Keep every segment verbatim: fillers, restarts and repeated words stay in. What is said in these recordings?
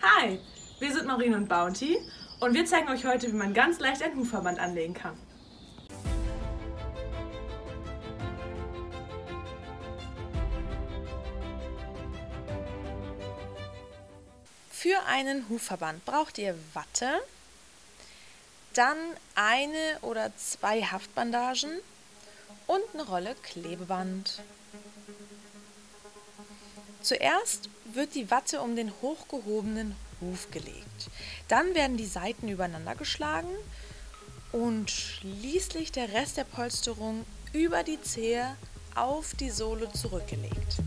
Hi, wir sind Maureen und Bounty und wir zeigen euch heute, wie man ganz leicht einen Hufverband anlegen kann. Für einen Hufverband braucht ihr Watte, dann eine oder zwei Haftbandagen und eine Rolle Klebeband. Zuerst wird die Watte um den hochgehobenen Huf gelegt. Dann werden die Seiten übereinander geschlagen und schließlich der Rest der Polsterung über die Zehe auf die Sohle zurückgelegt.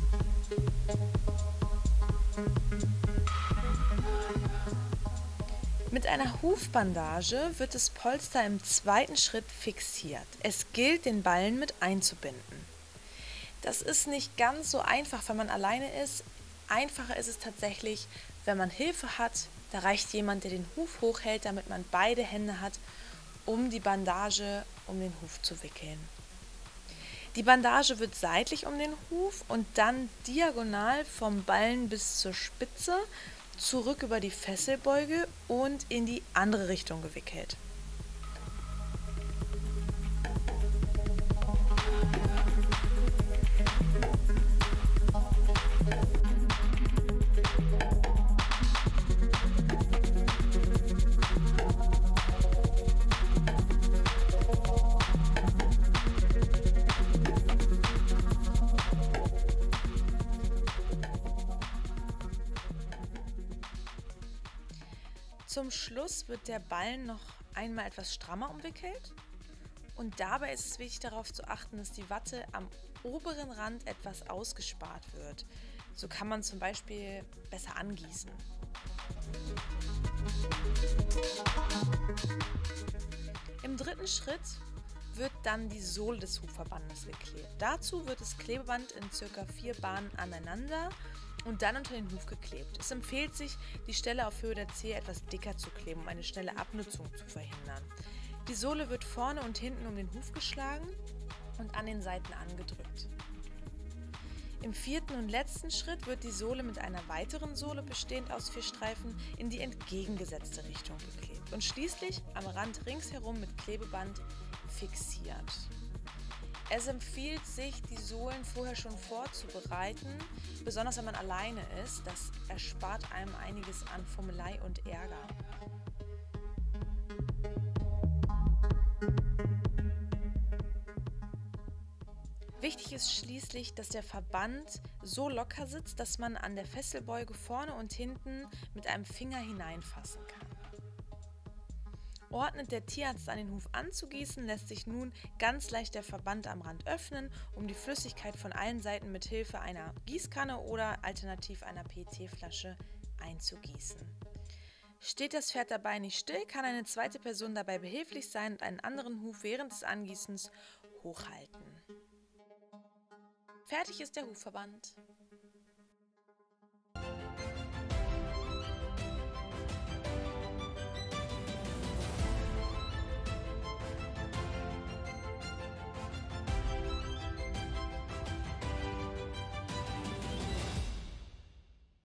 Mit einer Hufbandage wird das Polster im zweiten Schritt fixiert. Es gilt, den Ballen mit einzubinden. Das ist nicht ganz so einfach, wenn man alleine ist. Einfacher ist es tatsächlich, wenn man Hilfe hat. Da reicht jemand, der den Huf hochhält, damit man beide Hände hat, um die Bandage um den Huf zu wickeln. Die Bandage wird seitlich um den Huf und dann diagonal vom Ballen bis zur Spitze zurück über die Fesselbeuge und in die andere Richtung gewickelt. Zum Schluss wird der Ballen noch einmal etwas strammer umwickelt und dabei ist es wichtig darauf zu achten, dass die Watte am oberen Rand etwas ausgespart wird. So kann man zum Beispiel besser angießen. Im dritten Schritt wird dann die Sohle des Hufverbandes geklebt. Dazu wird das Klebeband in ca. vier Bahnen aneinander und dann unter den Huf geklebt. Es empfiehlt sich, die Stelle auf Höhe der Zehe etwas dicker zu kleben, um eine schnelle Abnutzung zu verhindern. Die Sohle wird vorne und hinten um den Huf geschlagen und an den Seiten angedrückt. Im vierten und letzten Schritt wird die Sohle mit einer weiteren Sohle bestehend aus vier Streifen in die entgegengesetzte Richtung geklebt und schließlich am Rand ringsherum mit Klebeband fixiert. Es empfiehlt sich, die Sohlen vorher schon vorzubereiten, besonders wenn man alleine ist. Das erspart einem einiges an Fummelei und Ärger. Wichtig ist schließlich, dass der Verband so locker sitzt, dass man an der Fesselbeuge vorne und hinten mit einem Finger hineinfassen kann. Ordnet der Tierarzt an, den Huf anzugießen, lässt sich nun ganz leicht der Verband am Rand öffnen, um die Flüssigkeit von allen Seiten mit Hilfe einer Gießkanne oder alternativ einer P E T-Flasche einzugießen. Steht das Pferd dabei nicht still, kann eine zweite Person dabei behilflich sein und einen anderen Huf während des Angießens hochhalten. Fertig ist der Hufverband.